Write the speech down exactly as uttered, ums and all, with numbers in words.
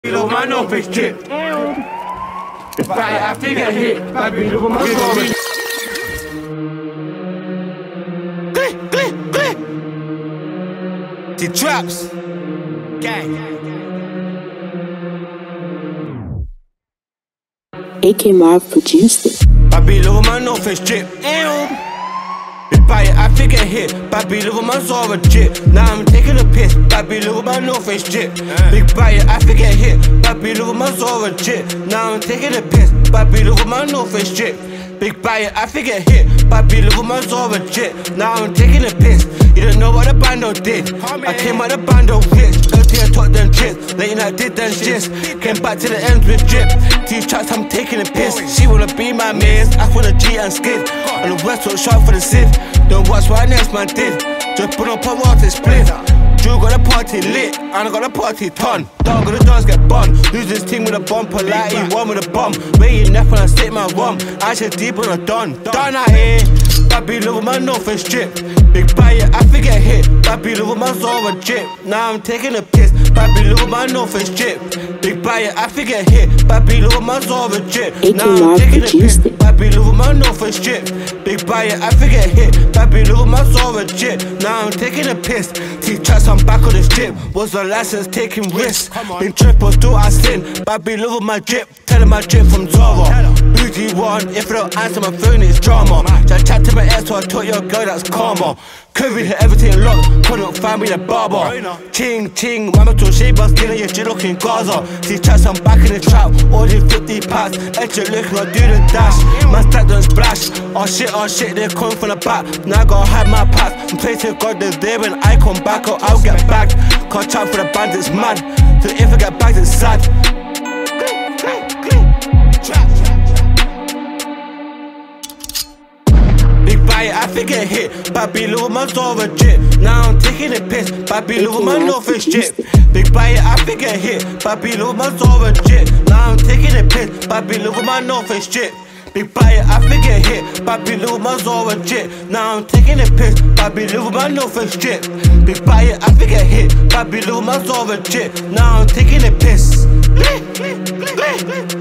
Little man off his drip. If I have to get hit, I'd be little man off his Click, click, click. The traps. Gang. A K Marv produced it. I be little man off his drip. If I have to get hit, baby little man's over drip. Now I'm taking a piss, baby little man off his drip. Big buyer, I have to get hit, baby little man's over drip. Now I'm taking a piss, baby little man off his drip. Big buyer, I have to get hit, baby little man's over drip. Now I'm taking a piss. You don't know what the bando did. I came out the bando rich. Dirty I taught them tricks. Late night did them shits. Came back to the ends with drip. These tracks I'm taking a piss. She wanna be my miss. I wanna G and skid. On the west, so sharp for the Sith. Don't watch what next man did. Just put up a water split. Drew got a party lit, and I got a party ton. Dog got the dons get bun. Lose this team with a bumper, like he won with a bum. Waiting left when I stick my rum. I should deep on a done. Done out here. Baby little man off his drip. Big buyer, I forget hit. Baby little man's over drip. Now I'm taking a piss. Baby little man off his drip. Big buyer, I forget hit. Baby little man's over drip. Now I'm taking a piss. Baby little man off his drip. Big buyer, I forget hit. Baby little man's over drip. Now I'm taking a piss. T-tracks, I'm back on this drip. Was the license taking risks? Been triple, do I sin? Baby little my drip. Tell him my drip from Zara. Booty one, if I don't answer my phone, it's drama. Just chat to my ass, so I told your girl that's karma. Covid hit everything locked, couldn't find me the barber. Ching, ching, mama told Sheba, stealing your shit looking Gaza. See tracks, I'm back in the trap, ordered fifty packs. Extra liquor, I do the dash. My stack don't splash. Oh shit, oh shit, they're coming from the back. Now I gotta hide my path. I'm praying to God there's there when I come back, or I'll get bagged. Can't chat for the band, it's mad. So if I get bagged, it's sad. I forget hit, baby little man's over drip. Now I'm taking a piss, baby little man off his drip. Big buyer, I forget hit, baby little man's over drip. Now I'm taking a piss, baby little man off his drip. Big buyer, I forget hit, baby little man's over drip. Now I'm taking a piss, baby little man off his drip. Big buyer, I forget hit, baby little man's over drip. Now I'm taking a piss.